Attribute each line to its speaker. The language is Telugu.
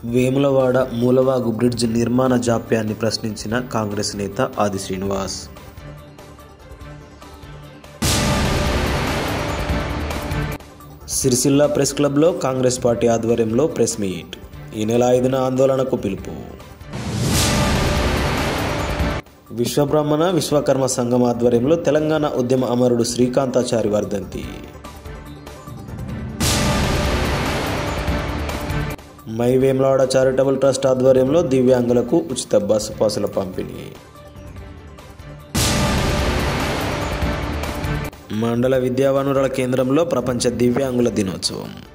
Speaker 1: వేములవాడ మూలవాగు బ్రిడ్జ్ నిర్మాణ జాప్యాన్ని ప్రశ్నించిన కాంగ్రెస్ నేత ఆది శ్రీనివాస్. సిరిసిల్ల ప్రెస్ క్లబ్లో కాంగ్రెస్ పార్టీ ఆధ్వర్యంలో ప్రెస్ మీట్. ఈ నెల 5న ఆందోళనకు పిలుపు. విశ్వబ్రాహ్మణ విశ్వకర్మ సంఘం ఆధ్వర్యంలో తెలంగాణ ఉద్యమ అమరుడు శ్రీకాంతాచారి వర్ధంతి. మై వేములవాడ చారిటబుల్ ట్రస్ట్ ఆధ్వర్యంలో దివ్యాంగులకు ఉచిత బస్సు పాసుల పంపిణీ. మండల విద్యా వనరుల కేంద్రంలో ప్రపంచ దివ్యాంగుల దినోత్సవం.